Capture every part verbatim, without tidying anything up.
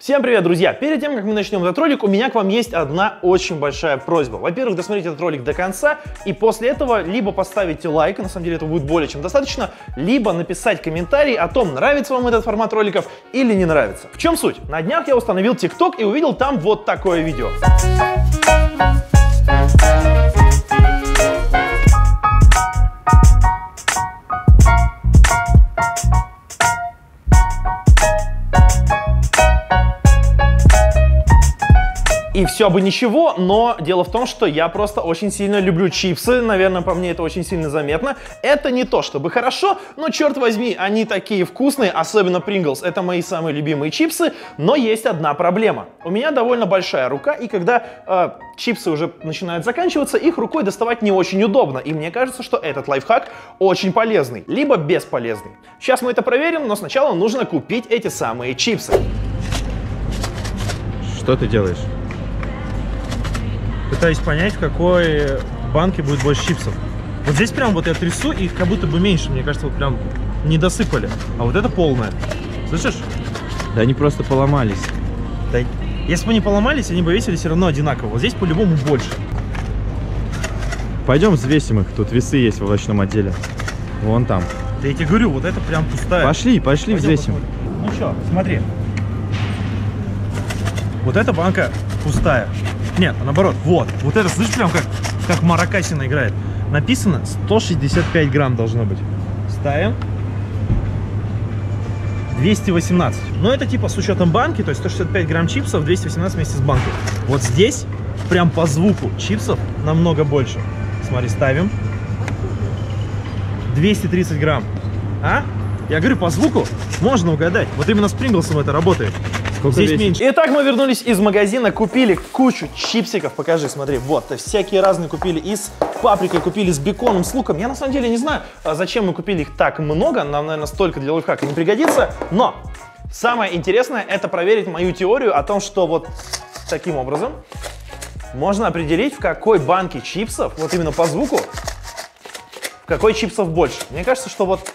Всем привет, друзья! Перед тем, как мы начнем этот ролик, у меня к вам есть одна очень большая просьба. Во-первых, досмотрите этот ролик до конца, и после этого либо поставите лайк, на самом деле этого будет более чем достаточно, либо написать комментарий о том, нравится вам этот формат роликов или не нравится. В чем суть? На днях я установил ТикТок и увидел там вот такое видео. И все бы ничего, но дело в том, что я просто очень сильно люблю чипсы, наверное, по мне это очень сильно заметно. Это не то чтобы хорошо, но черт возьми, они такие вкусные, особенно Pringles, это мои самые любимые чипсы, но есть одна проблема. У меня довольно большая рука, и когда э, чипсы уже начинают заканчиваться, их рукой доставать не очень удобно, и мне кажется, что этот лайфхак очень полезный, либо бесполезный. Сейчас мы это проверим, но сначала нужно купить эти самые чипсы. Что ты делаешь? Пытаюсь понять, в какой банке будет больше чипсов. Вот здесь прям вот я трясу, и их как будто бы меньше. Мне кажется, вот прям не досыпали. А вот это полное. Слышишь? Да они просто поломались. Да, если бы они поломались, они бы весили все равно одинаково. Вот здесь по-любому больше. Пойдем взвесим их. Тут весы есть в овощном отделе. Вон там. Да я тебе говорю, вот это прям пустая. Пошли, пошли, Пойдем взвесим. Посмотрим. Ну что, смотри. Вот эта банка пустая. Нет, а наоборот, вот, вот это, слышишь, прям как, как маракасина играет. Написано сто шестьдесят пять грамм должно быть. Ставим. двести восемнадцать. Но это типа с учетом банки, то есть сто шестьдесят пять грамм чипсов, двести восемнадцать вместе с банкой. Вот здесь прям по звуку чипсов намного больше. Смотри, ставим. двести тридцать грамм. А? Я говорю, по звуку можно угадать. Вот именно с Принглсом это работает. Сколько здесь весит? меньше. Итак, мы вернулись из магазина, купили кучу чипсиков. Покажи, смотри, вот, всякие разные купили. И с паприкой купили, с беконом, с луком. Я на самом деле не знаю, зачем мы купили их так много. Нам, наверное, столько для лайфхака не пригодится. Но самое интересное — это проверить мою теорию о том, что вот таким образом можно определить, в какой банке чипсов, вот именно по звуку, в какой чипсов больше. Мне кажется, что вот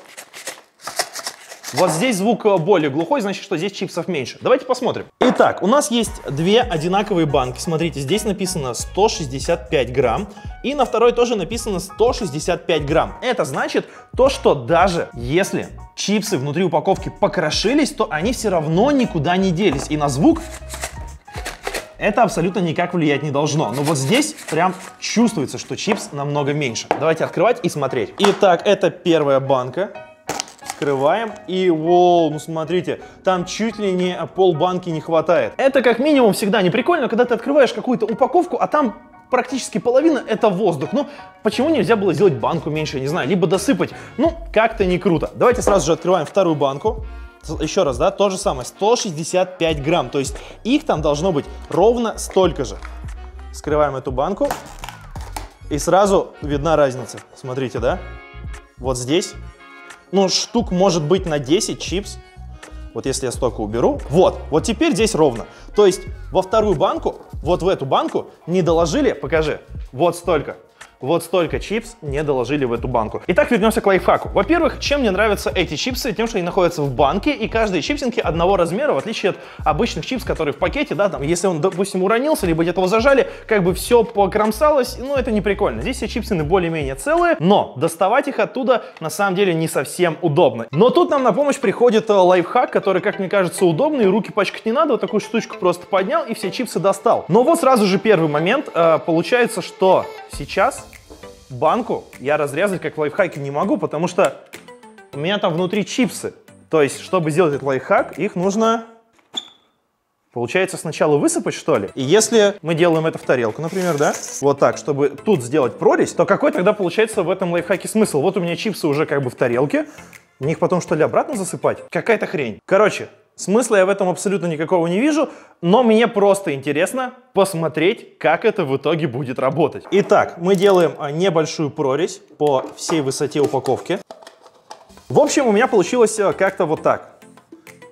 Вот здесь звук более глухой, значит, что здесь чипсов меньше. Давайте посмотрим. Итак, у нас есть две одинаковые банки. Смотрите, здесь написано сто шестьдесят пять грамм. И на второй тоже написано сто шестьдесят пять грамм. Это значит то, что даже если чипсы внутри упаковки покрошились, то они все равно никуда не делись. И на звук это абсолютно никак влиять не должно. Но вот здесь прям чувствуется, что чипс намного меньше. Давайте открывать и смотреть. Итак, это первая банка. Открываем, и воу, ну смотрите, там чуть ли не полбанки не хватает. Это как минимум всегда не прикольно, когда ты открываешь какую-то упаковку, а там практически половина — это воздух. Ну, почему нельзя было сделать банку меньше, я не знаю, либо досыпать? Ну, как-то не круто. Давайте сразу же открываем вторую банку. Еще раз, да, то же самое, сто шестьдесят пять грамм, то есть их там должно быть ровно столько же. Скрываем эту банку, и сразу видна разница. Смотрите, да? Вот здесь. Ну, штук может быть на десять чипс. Вот если я столько уберу. Вот, вот теперь здесь ровно. То есть во вторую банку, вот в эту банку не доложили, покажи, вот столько. Вот столько чипс не доложили в эту банку. Итак, вернемся к лайфхаку. Во-первых, чем мне нравятся эти чипсы? Тем, что они находятся в банке, и каждые чипсинки одного размера, в отличие от обычных чипс, которые в пакете, да, там, если он, допустим, уронился, либо где-то его зажали, как бы все покромсалось, ну, это не прикольно. Здесь все чипсины более-менее целые, но доставать их оттуда, на самом деле, не совсем удобно. Но тут нам на помощь приходит лайфхак, который, как мне кажется, удобный, руки пачкать не надо, вот такую штучку просто поднял и все чипсы достал. Но вот сразу же первый момент, получается, что сейчас банку я разрезать как в лайфхаке не могу, потому что у меня там внутри чипсы. То есть, чтобы сделать этот лайфхак, их нужно, получается, сначала высыпать, что ли. И если мы делаем это в тарелку, например, да, вот так, чтобы тут сделать прорезь, то какой тогда получается в этом лайфхаке смысл? Вот у меня чипсы уже как бы в тарелке, в них потом, что ли, обратно засыпать? Какая-то хрень. Короче, смысла я в этом абсолютно никакого не вижу, но мне просто интересно посмотреть, как это в итоге будет работать. Итак, мы делаем небольшую прорезь по всей высоте упаковки. В общем, у меня получилось как-то вот так.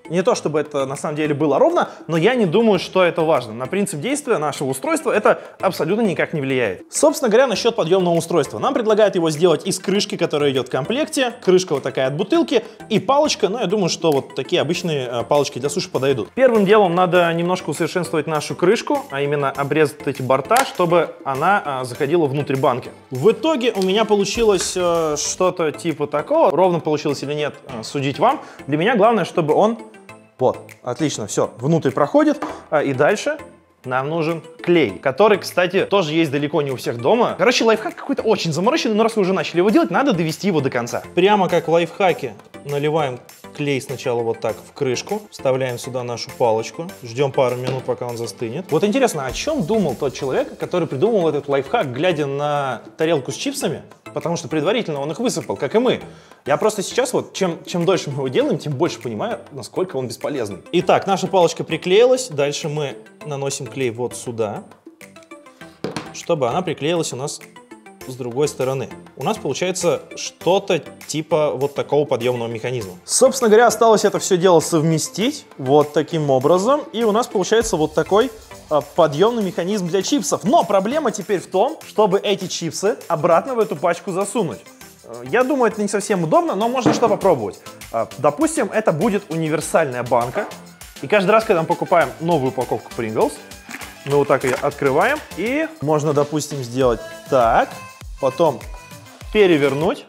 Не то, чтобы это на самом деле было ровно, но я не думаю, что это важно. На принцип действия нашего устройства это абсолютно никак не влияет. Собственно говоря, насчет подъемного устройства. Нам предлагают его сделать из крышки, которая идет в комплекте. Крышка вот такая от бутылки и палочка. Но я думаю, что вот такие обычные палочки для суши подойдут. Первым делом надо немножко усовершенствовать нашу крышку, а именно обрезать эти борта, чтобы она заходила внутрь банки. В итоге у меня получилось что-то типа такого. Ровно получилось или нет, судить вам. Для меня главное, чтобы он... Вот, отлично, все, внутрь проходит, а, и дальше нам нужен клей, который, кстати, тоже есть далеко не у всех дома. Короче, лайфхак какой-то очень замороченный, но раз вы уже начали его делать, надо довести его до конца. Прямо как в лайфхаке наливаем клей сначала вот так в крышку, вставляем сюда нашу палочку, ждем пару минут, пока он застынет. Вот интересно, о чем думал тот человек, который придумал этот лайфхак, глядя на тарелку с чипсами? Потому что предварительно он их высыпал, как и мы. Я просто сейчас, вот, чем, чем дольше мы его делаем, тем больше понимаю, насколько он бесполезный. Итак, наша палочка приклеилась. Дальше мы наносим клей вот сюда, чтобы она приклеилась у нас с другой стороны. У нас получается что-то типа вот такого подъемного механизма. Собственно говоря, осталось это все дело совместить вот таким образом. И у нас получается вот такой подъемный механизм для чипсов. Но проблема теперь в том, чтобы эти чипсы обратно в эту пачку засунуть. Я думаю, это не совсем удобно, но можно что попробовать. Допустим, это будет универсальная банка. И каждый раз, когда мы покупаем новую упаковку Pringles, мы вот так ее открываем. И можно, допустим, сделать так. Потом перевернуть.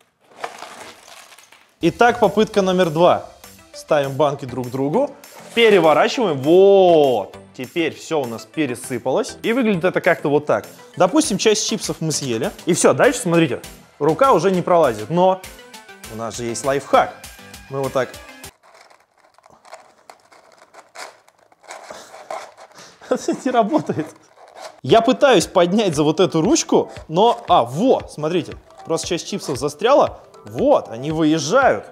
Итак, попытка номер два. Ставим банки друг к другу. Переворачиваем. Вот. Теперь все у нас пересыпалось. И выглядит это как-то вот так. Допустим, часть чипсов мы съели. И все, дальше, смотрите, рука уже не пролазит. Но у нас же есть лайфхак. Мы вот так... Это не работает. Я пытаюсь поднять за вот эту ручку, но... А, вот, смотрите. Просто часть чипсов застряла. Вот, они выезжают.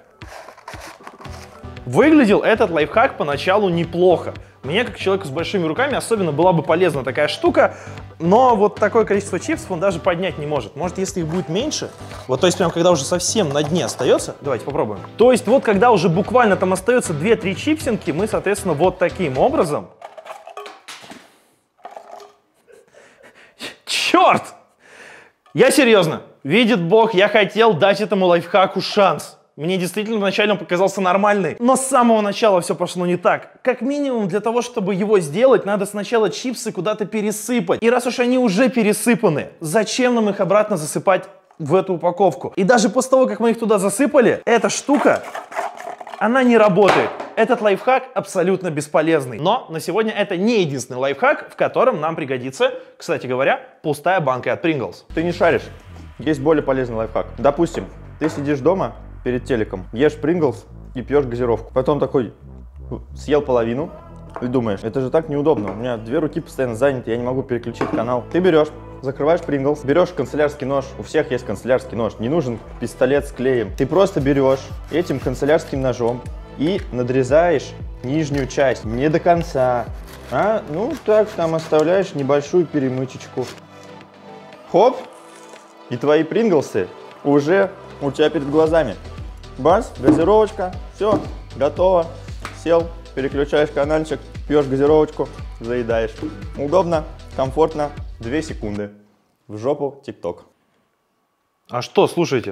Выглядел этот лайфхак поначалу неплохо. Мне, как человеку с большими руками, особенно была бы полезна такая штука, но вот такое количество чипсов он даже поднять не может. Может, если их будет меньше, вот то есть прям когда уже совсем на дне остается, давайте попробуем. То есть вот когда уже буквально там остается две-три чипсинки, мы, соответственно, вот таким образом... Черт! Я серьезно, видит Бог, я хотел дать этому лайфхаку шанс. Мне действительно вначале он показался нормальный, но с самого начала все пошло не так. Как минимум для того, чтобы его сделать, надо сначала чипсы куда-то пересыпать. И раз уж они уже пересыпаны, зачем нам их обратно засыпать в эту упаковку? И даже после того, как мы их туда засыпали, эта штука, она не работает. Этот лайфхак абсолютно бесполезный. Но на сегодня это не единственный лайфхак, в котором нам пригодится, кстати говоря, пустая банка от Pringles. Ты не шаришь. Есть более полезный лайфхак. Допустим, ты сидишь дома перед телеком, ешь Pringles и пьешь газировку. Потом такой съел половину и думаешь, это же так неудобно. У меня две руки постоянно заняты, я не могу переключить канал. Ты берешь, закрываешь Pringles, берешь канцелярский нож. У всех есть канцелярский нож. Не нужен пистолет с клеем. Ты просто берешь этим канцелярским ножом и надрезаешь нижнюю часть. Не до конца. А, ну так, там оставляешь небольшую перемычечку. Хоп! И твои Принглсы уже у тебя перед глазами. Бац, газировочка, все, готово. Сел, переключаешь канальчик, пьешь газировочку, заедаешь. Удобно, комфортно, две секунды. В жопу ТикТок. А что, слушайте?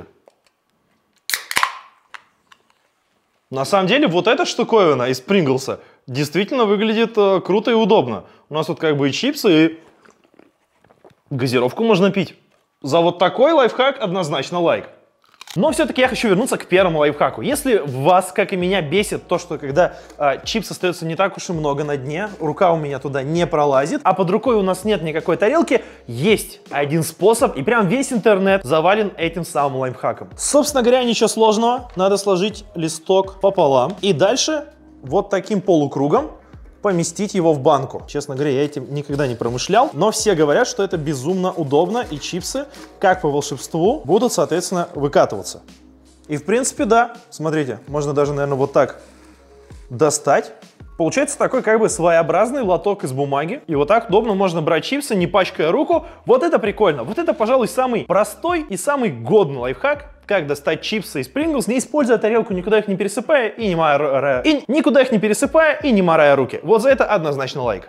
На самом деле, вот эта штуковина из Принглса действительно выглядит э, круто и удобно. У нас вот как бы и чипсы, и газировку можно пить. За вот такой лайфхак однозначно лайк. Но все-таки я хочу вернуться к первому лайфхаку. Если вас, как и меня, бесит то, что когда э, чипс остается не так уж и много на дне, рука у меня туда не пролазит, а под рукой у нас нет никакой тарелки, есть один способ, и прям весь интернет завален этим самым лайфхаком. Собственно говоря, ничего сложного. Надо сложить листок пополам и дальше вот таким полукругом поместить его в банку. Честно говоря, я этим никогда не промышлял, но все говорят, что это безумно удобно, и чипсы, как по волшебству, будут, соответственно, выкатываться. И в принципе, да, смотрите, можно даже, наверное, вот так достать. Получается такой как бы своеобразный лоток из бумаги. И вот так удобно можно брать чипсы, не пачкая руку. Вот это прикольно. Вот это, пожалуй, самый простой и самый годный лайфхак, как достать чипсы из Pringles, не используя тарелку, никуда их не пересыпая и не морая, и никуда их не пересыпая и не морая руки. Вот за это однозначно лайк.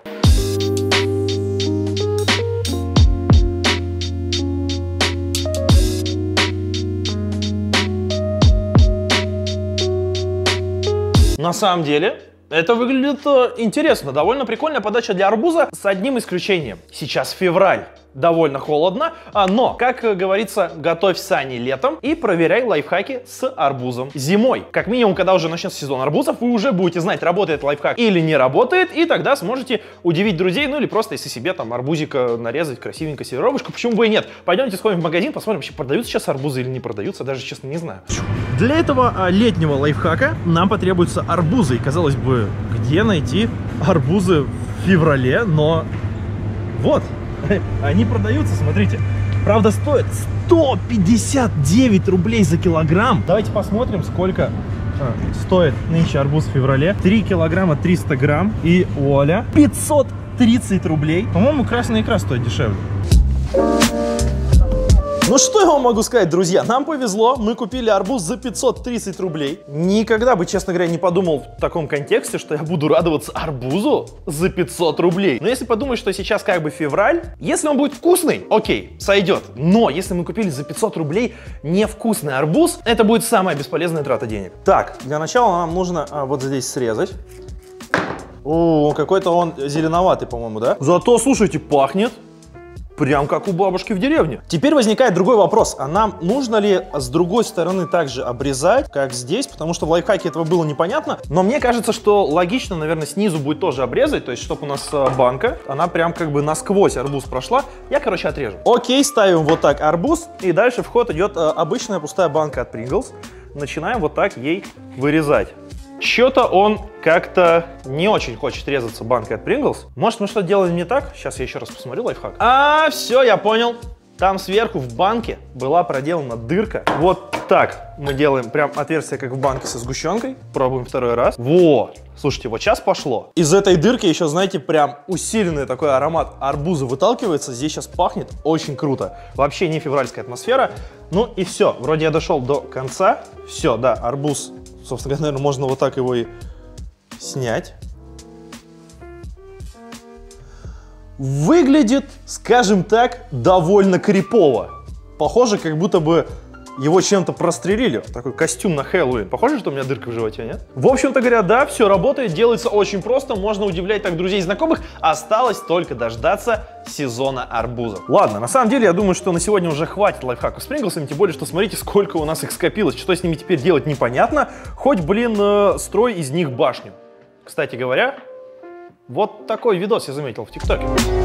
На самом деле, это выглядит э, интересно, довольно прикольная подача для арбуза, с одним исключением. Сейчас февраль, довольно холодно, а, но, как э, говорится, готовь сани летом и проверяй лайфхаки с арбузом зимой. Как минимум, когда уже начнется сезон арбузов, вы уже будете знать, работает лайфхак или не работает, и тогда сможете удивить друзей, ну или просто, если себе там арбузика нарезать красивенько сервировочку, почему бы и нет. Пойдемте сходим в магазин, посмотрим, вообще продаются сейчас арбузы или не продаются, даже честно не знаю. Для этого а, летнего лайфхака нам потребуются арбузы. И, казалось бы, где найти арбузы в феврале, но вот, они продаются, смотрите. Правда, стоят сто пятьдесят девять рублей за килограмм. Давайте посмотрим, сколько а, стоит нынче арбуз в феврале. три килограмма триста грамм. И Оля пятьсот тридцать рублей. По-моему, красная икра стоит дешевле. Ну что я вам могу сказать, друзья, нам повезло, мы купили арбуз за пятьсот тридцать рублей. Никогда бы, честно говоря, не подумал в таком контексте, что я буду радоваться арбузу за пятьсот рублей. Но если подумать, что сейчас как бы февраль, если он будет вкусный, окей, сойдет. Но если мы купили за пятьсот рублей невкусный арбуз, это будет самая бесполезная трата денег. Так, для начала нам нужно а, вот здесь срезать. О, какой-то он зеленоватый, по-моему, да? Зато, слушайте, пахнет прям как у бабушки в деревне. Теперь возникает другой вопрос. А нам нужно ли с другой стороны также обрезать, как здесь? Потому что в лайфхаке этого было непонятно. Но мне кажется, что логично, наверное, снизу будет тоже обрезать. То есть, чтобы у нас банка, она прям как бы насквозь арбуз прошла. Я, короче, отрежу. Окей, ставим вот так арбуз. И дальше в ход идет обычная пустая банка от Pringles. Начинаем вот так ей вырезать. Что-то он как-то не очень хочет резаться банкой от Pringles. Может, мы что-то делаем не так? Сейчас я еще раз посмотрю лайфхак. А, все, я понял. Там сверху в банке была проделана дырка. Вот так мы делаем прям отверстие, как в банке со сгущенкой. Пробуем второй раз. Вот. Слушайте, вот сейчас пошло. Из этой дырки еще, знаете, прям усиленный такой аромат арбуза выталкивается. Здесь сейчас пахнет очень круто. Вообще не февральская атмосфера. Ну и все. Вроде я дошел до конца. Все, да, арбуз. Собственно говоря, наверное, можно вот так его и снять. Выглядит, скажем так, довольно крипово. Похоже, как будто бы его чем-то прострелили. Такой костюм на Хэллоуин. Похоже, что у меня дырка в животе, нет? В общем-то говоря, да, все работает, делается очень просто. Можно удивлять так друзей и знакомых. Осталось только дождаться сезона арбузов. Ладно, на самом деле, я думаю, что на сегодня уже хватит лайфхаков с Принглсами. Тем более, что смотрите, сколько у нас их скопилось. Что с ними теперь делать, непонятно. Хоть, блин, э, строй из них башню. Кстати говоря, вот такой видос я заметил в ТикТоке.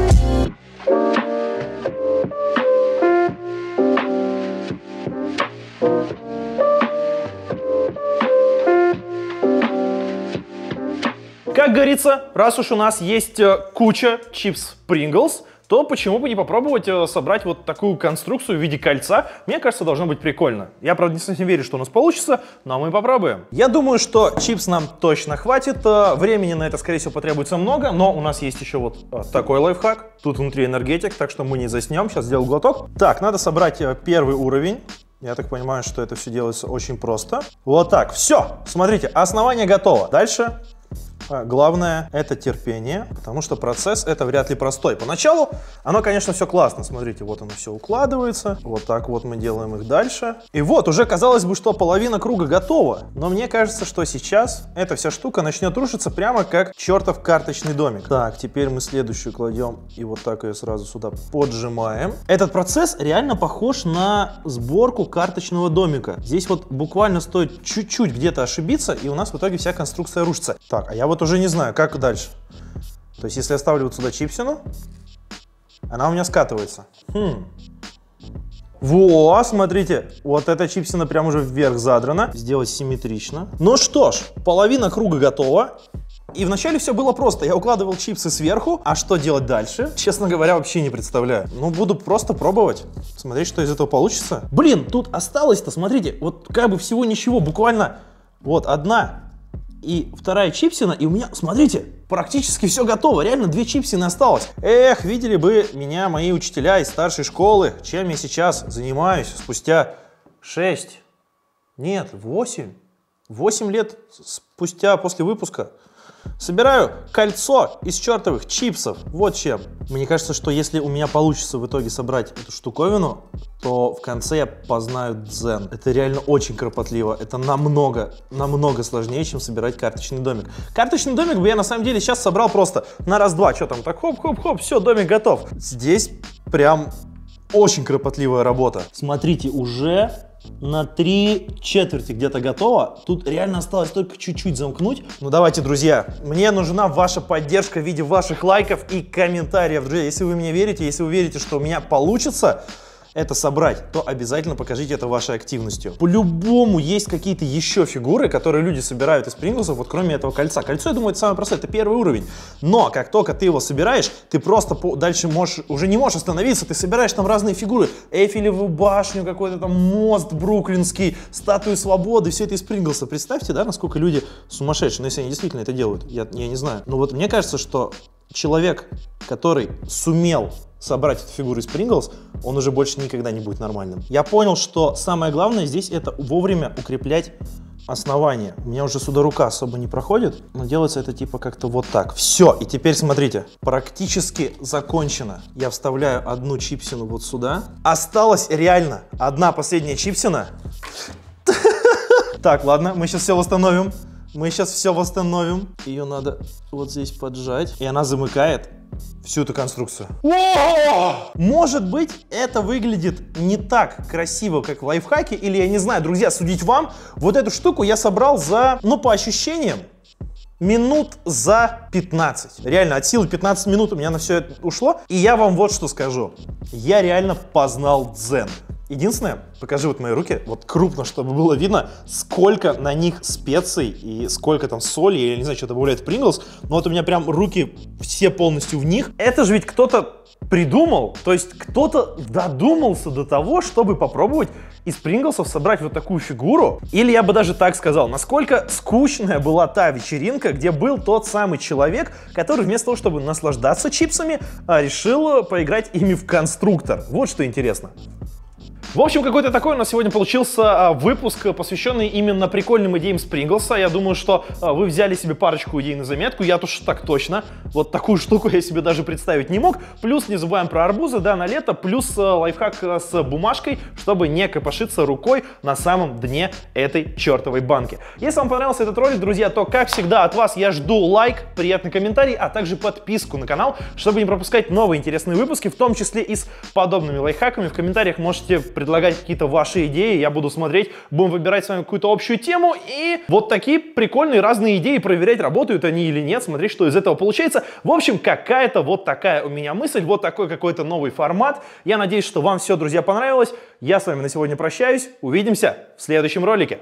Как говорится, раз уж у нас есть куча чипс Pringles, то почему бы не попробовать собрать вот такую конструкцию в виде кольца? Мне кажется, должно быть прикольно. Я, правда, не совсем верю, что у нас получится, но мы попробуем. Я думаю, что чипс нам точно хватит. Времени на это, скорее всего, потребуется много, но у нас есть еще вот такой лайфхак. Тут внутри энергетик, так что мы не заснем. Сейчас сделаю глоток. Так, надо собрать первый уровень. Я так понимаю, что это все делается очень просто. Вот так, все. Смотрите, основание готово. Дальше... Главное это терпение, потому что процесс это вряд ли простой. Поначалу оно, конечно, все классно. Смотрите, вот оно все укладывается. Вот так вот мы делаем их дальше. И вот уже казалось бы, что половина круга готова. Но мне кажется, что сейчас эта вся штука начнет рушиться прямо как чертов карточный домик. Так, теперь мы следующую кладем и вот так ее сразу сюда поджимаем. Этот процесс реально похож на сборку карточного домика. Здесь вот буквально стоит чуть-чуть где-то ошибиться, и у нас в итоге вся конструкция рушится. Так, а я вот Вот уже не знаю, как дальше. То есть, если я ставлю вот сюда чипсину, она у меня скатывается. Хм. Во, смотрите, вот эта чипсина прям уже вверх задрана. Сделать симметрично. Ну что ж, половина круга готова. И вначале все было просто. Я укладывал чипсы сверху. А что делать дальше? Честно говоря, вообще не представляю. Ну, буду просто пробовать. Смотреть, что из этого получится. Блин, тут осталось-то, смотрите, вот как бы всего ничего. Буквально вот одна и вторая чипсина, и у меня, смотрите, практически все готово. Реально две чипсины осталось. Эх, видели бы меня мои учителя из старшей школы, чем я сейчас занимаюсь спустя шесть Нет, восемь. восемь лет спустя после выпуска собираю кольцо из чертовых чипсов. Вот чем. Мне кажется, что если у меня получится в итоге собрать эту штуковину, то в конце я познаю дзен. Это реально очень кропотливо. Это намного, намного сложнее, чем собирать карточный домик. Карточный домик бы я на самом деле сейчас собрал просто на раз-два. Что там, так хоп-хоп-хоп, все, домик готов. Здесь прям очень кропотливая работа. Смотрите, уже на три четверти где-то готово. Тут реально осталось только чуть-чуть замкнуть. Ну давайте, друзья, мне нужна ваша поддержка в виде ваших лайков и комментариев. Друзья, если вы мне верите, если вы верите, что у меня получится это собрать, то обязательно покажите это вашей активностью. По-любому есть какие-то еще фигуры, которые люди собирают из Принглсов, вот кроме этого кольца. Кольцо, я думаю, это самое простое, это первый уровень. Но как только ты его собираешь, ты просто по дальше можешь, уже не можешь остановиться, ты собираешь там разные фигуры. Эйфелевую башню, какой-то там мост бруклинский, статую свободы, все это из Принглса. Представьте, да, насколько люди сумасшедшие, но если они действительно это делают, я, я не знаю. Но вот мне кажется, что человек, который сумел собрать эту фигуру из Принглс, он уже больше никогда не будет нормальным. Я понял, что самое главное здесь это вовремя укреплять основание. У меня уже сюда рука особо не проходит, но делается это типа как-то вот так. Все, и теперь смотрите, практически закончено. Я вставляю одну чипсину вот сюда. Осталась реально одна последняя чипсина. Так, ладно, мы сейчас все восстановим. Мы сейчас все восстановим. Ее надо вот здесь поджать. И она замыкает всю эту конструкцию. Может быть, это выглядит не так красиво, как в лайфхаке, или я не знаю, друзья, судить вам. Вот эту штуку я собрал за, ну, по ощущениям, минут за пятнадцать. Реально, от силы пятнадцать минут у меня на все это ушло. И я вам вот что скажу. Я реально познал дзен. Единственное, покажи вот мои руки, вот крупно, чтобы было видно, сколько на них специй и сколько там соли, я не знаю, что добавляет в Принглс, но вот у меня прям руки все полностью в них. Это же ведь кто-то придумал, то есть кто-то додумался до того, чтобы попробовать из Принглсов собрать вот такую фигуру. Или я бы даже так сказал, насколько скучная была та вечеринка, где был тот самый человек, который вместо того, чтобы наслаждаться чипсами, решил поиграть ими в конструктор. Вот что интересно. В общем, какой-то такой у нас сегодня получился выпуск, посвященный именно прикольным идеям с Принглса. Я думаю, что вы взяли себе парочку идей на заметку. Я уж так точно. Вот такую штуку я себе даже представить не мог. Плюс не забываем про арбузы, да, на лето. Плюс лайфхак с бумажкой, чтобы не копошиться рукой на самом дне этой чертовой банки. Если вам понравился этот ролик, друзья, то, как всегда, от вас я жду лайк, приятный комментарий, а также подписку на канал, чтобы не пропускать новые интересные выпуски, в том числе и с подобными лайфхаками. В комментариях можете предлагать какие-то ваши идеи, я буду смотреть, будем выбирать с вами какую-то общую тему и вот такие прикольные разные идеи проверять, работают они или нет, смотреть, что из этого получается. В общем, какая-то вот такая у меня мысль, вот такой какой-то новый формат. Я надеюсь, что вам все, друзья, понравилось. Я с вами на сегодня прощаюсь. Увидимся в следующем ролике.